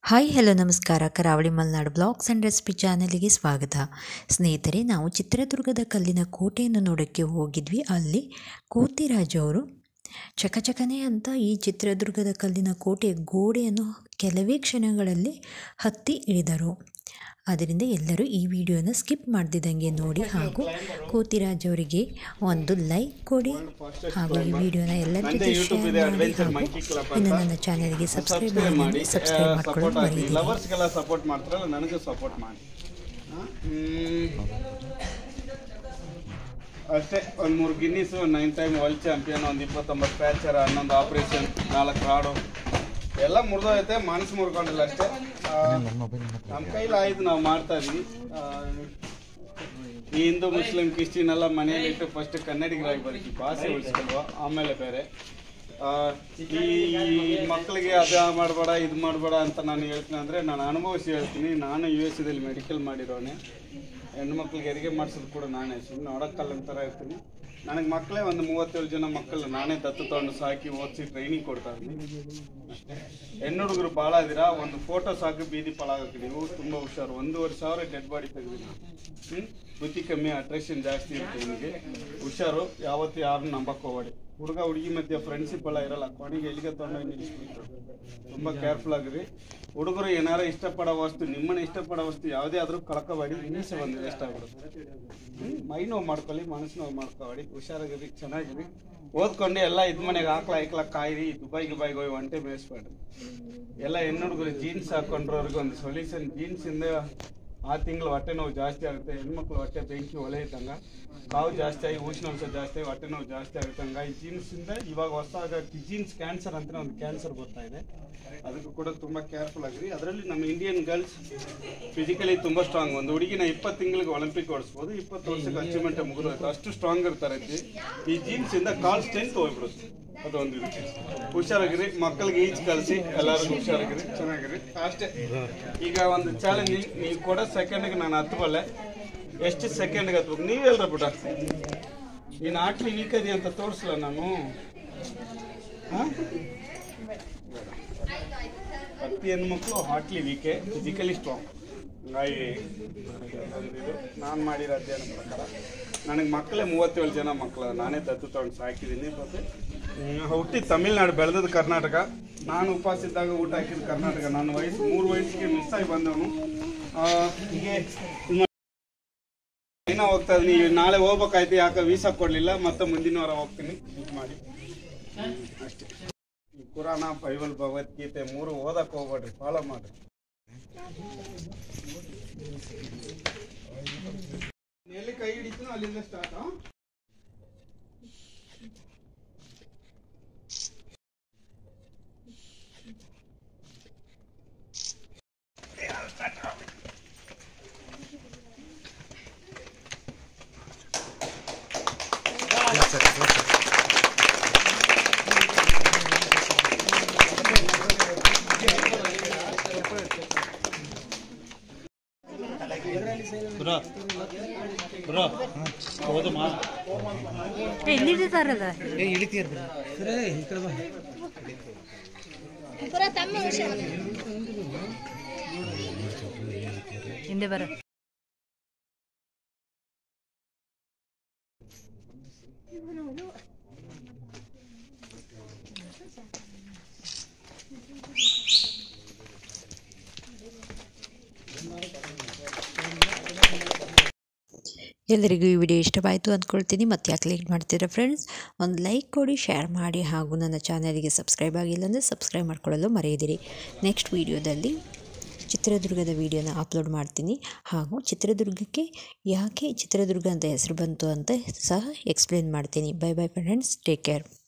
Hi hello ನಮಸ್ಕಾರ. Karavali Malenadu blogs and recipe ಚಾನಲಿಗೆ ಸ್ವಾಗತ. ಸ್ನೇಹಿತರೆ, ನಾವು ಚಿತ್ರದುರ್ಗದ ಕಲ್ಲಿನ ಕೋಟೆಯನ್ನು ನೋಡೋಕ್ಕೆ ಹೋಗಿದ್ವಿ. ಅಲ್ಲಿ ಕೋತಿರಾಜ್ ಅವರು ಚಕಚಕನೆ ಅಂತ ಈ ಚಿತ್ರದುರ್ಗದ ಕಲ್ಲಿನ ಕೋಟೆಯ ಗೋಡೆಯನ್ನು ಕೆಲವೇ ಕ್ಷಣಗಳಲ್ಲಿ ಹತ್ತಿ ಇಳಿದರು. ಆದ್ದರಿಂದ ಎಲ್ಲರೂ ಈ ವಿಡಿಯೋನ ಸ್ಕಿಪ್ ಮಾಡ್ದಿದ್ದಂಗೆ ನೋಡಿ ಹಾಗೂ ಕೋತಿರಾಜ್ ಅವರಿಗೆ ಒಂದು ಲೈಕ್ ಕೊಡಿ ಹಾಗೂ ಈ ವಿಡಿಯೋನ ಎಲ್ಲರ ಜೊತೆ ಶೇರ್ ಮಾಡಿ ಹಾಗೂ ಇನ್ನು ನನ್ನ ಚಾನಲ್ಗೆ ಸಬ್ಸ್ಕ್ರೈಬ್ ಮಾಡ್ಕೊಳ್ಳೋದು ಮರೆಯದಿರಿ. ಲವರ್ಸ್ಗೆಲ್ಲ ಸಪೋರ್ಟ್ ಮಾಡ್ತಾರಲ್ಲ, ನನಗೂ ಸಪೋರ್ಟ್ ಮಾಡಿ ಅಷ್ಟೇ. ಒಂದು 3 ಗಿನ್ನಿಸು, 9 ಟೈಮ್ ವರ್ಲ್ಡ್ ಚಾಂಪಿಯನ್, ಒಂದು 29 ಪ್ಯಾಚರ್, 11 ಆಪ್ರೇಷನ್, 4 ರಾಡು ಎಲ್ಲ ಮುರಿದೋಯ್ತೆ. ಮನಸ್ಸು ಮುರ್ಕೊಂಡಿಲ್ಲ ಅಷ್ಟೇ. ನಮ್ಮ ಕೈಲಿ ಆಯ್ತು, ನಾವು ಮಾಡ್ತಾ ಇದ್ವಿ. ಈ ಹಿಂದೂ ಮುಸ್ಲಿಂ ಕ್ರಿಶ್ಚಿಯನ್ ಎಲ್ಲ ಮನೆಯಲ್ಲಿ ಇಟ್ಟು ಫಸ್ಟ್ ಕನ್ನಡಿಗರಾಗಿ ಬರ್ತೀವಿ, ಭಾಷೆ ಉಳಿಸ್ಕೊಳ್ವ, ಆಮೇಲೆ ಬೇರೆ. ಈ ಮಕ್ಕಳಿಗೆ ಅದು ಮಾಡಬೇಡ ಇದು ಮಾಡಬೇಡ ಅಂತ ನಾನು ಹೇಳ್ತೀನಿ ಅಂದರೆ, ನಾನು ಅನುಭವಿಸಿ ಹೇಳ್ತೀನಿ. ನಾನು US ದಲ್ಲಿ ಮೆಡಿಕಲ್ ಮಾಡಿರೋನೆ. ಹೆಣ್ಣು ಮಕ್ಳಿಗೆ ಹೆರಿಗೆ ಮಾಡಿಸೋದು ಕೂಡ ನಾನೇ, ಸುಮ್ಮನೆ ನೋಡೋಕ್ಕಲ್ಲಂತರ ಇರ್ತೀನಿ. ನನಗೆ ಮಕ್ಕಳೇ ಒಂದು 37 ಜನ ಮಕ್ಕಳು ನಾನೇ ದತ್ತು ತಗೊಂಡು ಸಾಕಿ ಓದಿಸಿ ಟ್ರೈನಿಂಗ್ ಕೊಡ್ತಾ ಇದ್ದೀನಿ. ಹೆಣ್ಣು ಹುಡುಗರು ಭಾಳ ಇದ್ದೀರಾ, ಒಂದು ಫೋಟೋ ಸಾಕು ಬೀದಿ ಪಾಲಾಗಕ್ಕೆ. ನೀವು ತುಂಬ ಹುಷಾರು. 1,500 ಡೆಡ್ ಬಾಡಿ ತೆಗೆದಿದ್ದೀನಿ. ಬುದ್ಧಿ ಕಮ್ಮಿ, ಅಟ್ರಾಕ್ಷನ್ ಜಾಸ್ತಿ ಇರುತ್ತೆ ನಿಮಗೆ. ಹುಷಾರು, ಯಾವತ್ತೂ ಯಾರನ್ನು ನಂಬಕ್ಕೆ ಹೋಗಬೇಡಿ. ಹುಡುಗ ಹುಡುಗಿ ಮಧ್ಯೆ ಫ್ರೆಂಡ್ಶಿಪ್ ಎಲ್ಲ ಇರಲ್ಲ. ಕೊನೆಗೆ ಎಲ್ಲಿಗೆ ತೊಗೊಂಡೋಗಿ ನಿಲ್ಲಿಸ್ಬಿಟ್ಟು ತುಂಬ ಕೇರ್ಫುಲ್ ಆಗಿರಿ. ಹುಡುಗರು ಏನಾರು ಇಷ್ಟಪಡೋ ವಸ್ತು, ನಿಮ್ಮನ್ನು ಇಷ್ಟಪಡೋ ವಸ್ತು ಯಾವುದೇ ಆದರೂ ಕಳ್ಕೊಬೇಡಿ. ಹಿಂಸೆ ಬಂದು ವೇಸ್ಟ್ ಆಗ್ಬಿಡುತ್ತೆ. ಮೈ ನೋವು ಮಾಡ್ಕೊಳ್ಳಿ, ಮನಸ್ಸು ನೋವು ಮಾಡ್ಕೊಬೇಡಿ. ಹುಷಾರಾಗಿರಿ, ಚೆನ್ನಾಗಿರಿ. ಓದ್ಕೊಂಡು ಎಲ್ಲ ಮನೆಗೆ ಹಾಕ್ಲ ಕಾಯಿರಿ. ದುಬೈಗೆ ಹೋಗಿ ಒಂಟೆ ಮೇಯಿಸ್ಬೇಡ್ರಿ. ಎಲ್ಲ ಹೆಣ್ಣು ಹುಡುಗರು ಜೀನ್ಸ್ ಹಾಕೊಂಡ್ರವ್ರಿಗೆ ಒಂದು ಸೊಲ್ಯೂಷನ್. ಜೀನ್ಸಿಂದ 6 ತಿಂಗಳು ಹೊಟ್ಟೆ ನೋವು ಜಾಸ್ತಿ ಆಗುತ್ತೆ. ಹೆಣ್ಮಕ್ಳು ಹೊಟ್ಟೆ ಬೆಂಕಿ ಒಲೆ ಇದ್ದಂಗ, ಕಾವು ಜಾಸ್ತಿ ಆಗಿ ಉಷ್ಣಾಂಶ ಜಾಸ್ತಿ ಆಗಿ ಹೊಟ್ಟೆ ನೋವು ಜಾಸ್ತಿ ಆಗುತ್ತೆ. ಹಂಗಾಗಿ ಜೀನ್ಸಿಂದ ಇವಾಗ ಹೊಸದಾಗ ಜೀನ್ಸ್ ಕ್ಯಾನ್ಸರ್ ಅಂತ ಒಂದು ಕ್ಯಾನ್ಸರ್ ಬರ್ತಾ ಇದೆ. ಅದಕ್ಕೂ ಕೂಡ ತುಂಬ ಕೇರ್ಫುಲ್ ಆಗಿರಿ. ಅದರಲ್ಲಿ ನಮ್ಮ ಇಂಡಿಯನ್ ಗರ್ಲ್ಸ್ ಫಿಸಿಕಲಿ ತುಂಬ ಸ್ಟ್ರಾಂಗ್. ಒಂದು ಹುಡುಗಿನ 20 ತಿಂಗಳಿಗೆ ಒಲಿಂಪಿಕ್ ಓಡಿಸ್ಬೋದು, 20 ವರ್ಷಕ್ಕೆ ಅಚೀವ್ಮೆಂಟ್ ಮುಗಿದೋಯ್ತು, ಅಷ್ಟು ಸ್ಟ್ರಾಂಗ್ ಇರ್ತಾರೆ. ಈ ಜೀನ್ಸಿಂದ ಕಾಲ್ ಸ್ಟ್ರೆಂತ್ ಹೋಗ್ಬಿಡುತ್ತೆ. ಅದೊಂದು ಇದು. ಹುಷಾರಾಗಿರಿ, ಮಕ್ಕಳಿಗೆ ಈಜು ಕಲಿಸಿ, ಎಲ್ಲರಿಗೂ ಹುಷಾರಾಗಿರಿ, ಚೆನ್ನಾಗಿರಿ ಅಷ್ಟೇ. ಈಗ ಒಂದು ಚಾಲೆಂಜಿಂಗ್, ನೀವು ಕೊಡೋ ಸೆಕೆಂಡ್ಗೆ ನಾನು ಹತ್ತಬಲ್ಲೆ. ಎಷ್ಟು ಸೆಕೆಂಡ್ಗೆ ಹತ್ಬೇಕು ನೀವು ಹೇಳ್ರ ಬಿಡ. ನೀನು ಆಟ್ಲಿ ವೀಕದಿ ಅಂತ ತೋರಿಸಲ್ಲ ನಾನು. ಪ್ರತಿ ಹೆಣ್ಮಕ್ಳು ಹಾಟ್ಲಿ ವೀಕೆ, ಫಿಸಿಕಲಿ ಸ್ಟ್ರಾಂಗ್. ಹಂಗಾಗಿ ನಾನು ಮಾಡಿರೋ ಅಧ್ಯಯನ ಪ್ರಕಾರ ನನಗೆ ಮಕ್ಕಳೇ 37 ಜನ ಮಕ್ಕಳು ನಾನೇ ದತ್ತು ತಗೊಂಡು ಸಾಕಿದ್ದೀನಿ. ಮತ್ತು ಹುಟ್ಟಿ ತಮಿಳ್ನಾಡು, ಬೆಳೆದದ್ದು ಕರ್ನಾಟಕ. ನಾನು ಉಪವಾಸ ಇದ್ದಾಗ ಊಟ ಹಾಕಿದ್ದು ಕರ್ನಾಟಕ. ನಾನು 3 ವಯಸ್ಸಿಗೆ ಮಿಸ್ ಆಗಿ ಬಂದವನು. ಹೀಗೆ ಏನೋ ಹೋಗ್ತಾ ಇದ್ದೀನಿ. ನಾಳೆ ಹೋಗ್ಬೇಕಾಯ್ತು, ಯಾಕೆ ವೀಸಾ ಕೊಡಲಿಲ್ಲ. ಮತ್ತೆ ಮುಂದಿನ ವಾರ ಹೋಗ್ತೀನಿ. ಇದು ಮಾಡಿ ಅಷ್ಟೇ. ಈ ಪುರಾಣ, ಬೈಬಲ್, ಭಗವದ್ಗೀತೆ 3 ಓದಕ್ಕೆ ಹೋಗ್ಬೇಡ್ರಿ, ಫಾಲೋ ಮಾಡ್ರಿ. ಎಲ್ಲಿ ಕೈ ಹಿಡಿತೀನೋ ಅಲ್ಲಿಂದ ಸ್ಟಾರ್ಟ್. ಹಿಂದೆ ಬರ. ಎಲ್ಲರಿಗೂ ಈ ವಿಡಿಯೋ ಇಷ್ಟವಾಯಿತು ಅಂದ್ಕೊಳ್ತೀನಿ. ಮತ್ತೆ ಯಾಕೆ ಲೈಕ್ ಮಾಡ್ತೀರಾ ಫ್ರೆಂಡ್ಸ್? ಒಂದು ಲೈಕ್ ಕೊಡಿ, ಶೇರ್ ಮಾಡಿ ಹಾಗೂ ನನ್ನ ಚಾನಲ್ಗೆ ಸಬ್ಸ್ಕ್ರೈಬ್ ಆಗಿಲ್ಲ ಅಂದರೆ ಸಬ್ಸ್ಕ್ರೈಬ್ ಮಾಡ್ಕೊಳ್ಳಲು ಮರೆಯದಿರಿ. ನೆಕ್ಸ್ಟ್ ವಿಡಿಯೋದಲ್ಲಿ ಚಿತ್ರದುರ್ಗದ ವಿಡಿಯೋನ ಅಪ್ಲೋಡ್ ಮಾಡ್ತೀನಿ ಹಾಗೂ ಚಿತ್ರದುರ್ಗಕ್ಕೆ ಯಾಕೆ ಚಿತ್ರದುರ್ಗ ಅಂತ ಹೆಸರು ಬಂತು ಅಂತ ಸಹ ಎಕ್ಸ್ಪ್ಲೇನ್ ಮಾಡ್ತೀನಿ. Bye bye friends, take care.